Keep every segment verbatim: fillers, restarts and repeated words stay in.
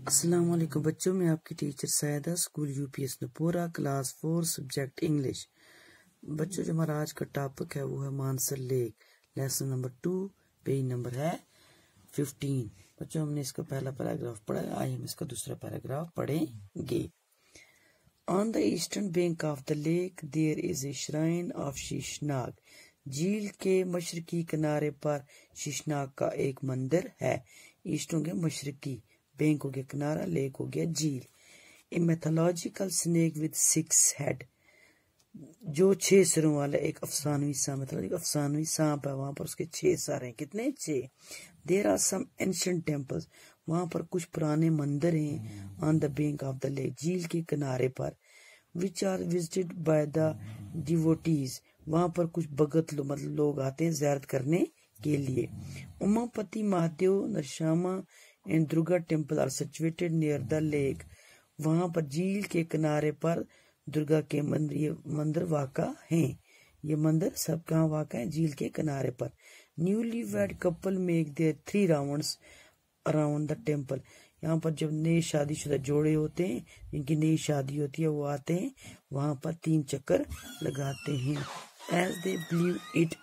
अस्सलाम वालेकुम बच्चों, मैं आपकी teacher Syeda, school UPS Nupura, class four, subject English. बच्चों, जो हमारा आज का टॉपिक है वो है Mansar lake, lesson number two, page number है फिफ्टीन। बच्चों, हमने इसका पहला पैराग्राफ पढ़ा है, आज हम इसका दूसरा पैराग्राफ पढ़ेंगे। On the eastern bank of the lake there is a shrine of Sheshnag. झील के मशरकी किनारे पर शीशनाग का एक मंदिर है। ईस्ट हो गया मशरकी, बैंक हो गया किनारा, लेक हो गया झील। A mythological snake with six head, जो छह सिरों वाला एक अफसानवी सांप, मतलब अफसानवी सांप है, वहां पर उसके छह सर हैं। कितने? छह। There are some ancient temples, वहां पर कुछ पुराने मंदिर हैं। On the bank of the lake, झील के किनारे पर। Which are visited by the devotees, वहां पर कुछ भगत लो, मतलब लोग आते हैं ज़ियारत करने के लिए। Umapati, Mahadev, Narsama and Durga temple are situated near the lake, वहां पर झील के किनारे पर दुर्गा के मंदिर, ये मंदिर वाक़ा हैं। ये मंदिर सब कहाँ वाक़ा है? झील के किनारे पर। Newly wed couple make their three rounds around the temple, यहाँ पर जब नए शादीशुदा जोड़े होते हैं, जिनकी नई शादी होती है, वो आते हैं, वहां पर तीन चक्कर लगाते हैं। As they believe it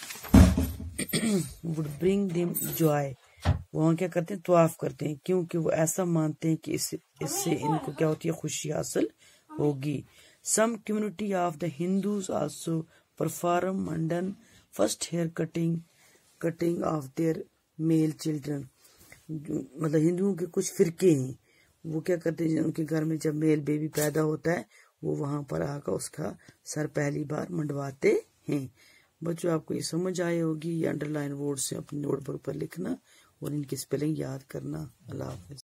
would bring them joy, वहाँ क्या करते हैं? तवाफ करते हैं, क्योंकि वो ऐसा मानते हैं कि इससे इससे इनको क्या होती है? खुशी हासिल होगी। Some community of the Hindus also perform mundan first hair cutting cutting of their male children, मतलब हिंदुओं के कुछ फिरके हैं, वो क्या करते हैं? उनके घर में जब मेल बेबी पैदा होता है, वो वहां पर आकर उसका सर पहली बार मंडवाते हैं। बच्चों, आपको ये समझ आई होगी। ये अंडरलाइन वर्ड से अपनी नोटबुक पर लिखना और इनकी स्पेलिंग याद करना। अल्लाह हाफ़िज़।